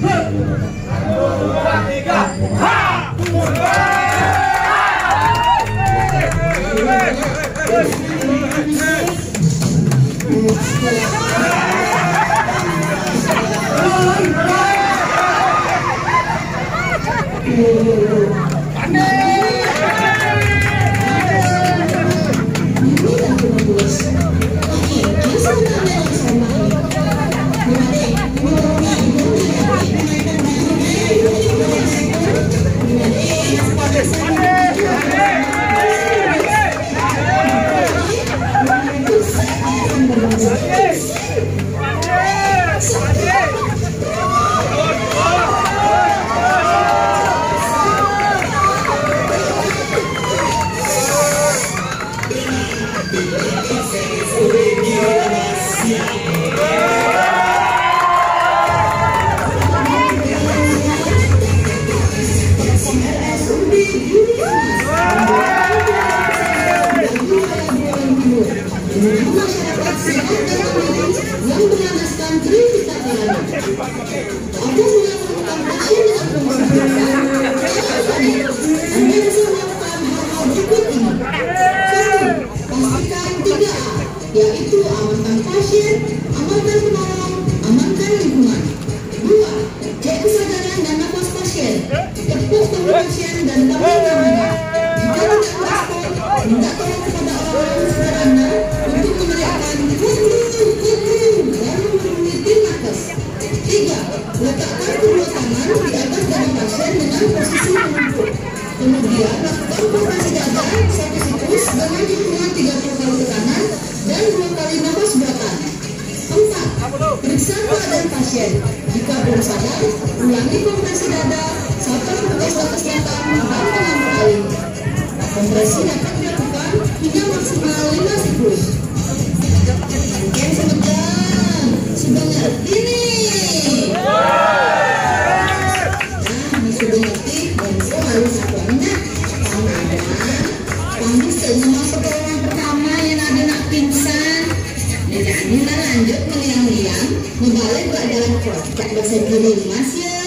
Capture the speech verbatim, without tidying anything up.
Yaitu amankan pasien, amankan penolong, amankan lingkungan. Dua, cek kesadaran dan nafas pasien, tepuk tangan pasien dan tampil namanya. Jika tidak merespon, minta tolong kepada orang sekitar Anda untuk meneriakkan kuku kuku lalu meniti nafas. Tiga, letakkan kedua tangan di atas dada pasien dengan posisi menunduk. Kemudian lakukan kompresi dada satu siklus dengan hitungan tiga puluh kali tekanan dan dua kali nafas belakang. Empat, periksa keadaan pasien. Jika belum sadar, ulangi kompresi dada sampai petugas atas datang dan mengambil alih. Kompresi dapat dilakukan hingga maksimal lima siklus. Oke, sebentar, sudah ngerti nih. Nah, sudah ngerti, dan itu harus aku ingat. Karena kamu sering masuk ke orang pertama yang ada nak pingsan. Jadi lanjut meliang-liang, membalik ke jalan kos. Tak bahasa kiri mas ya.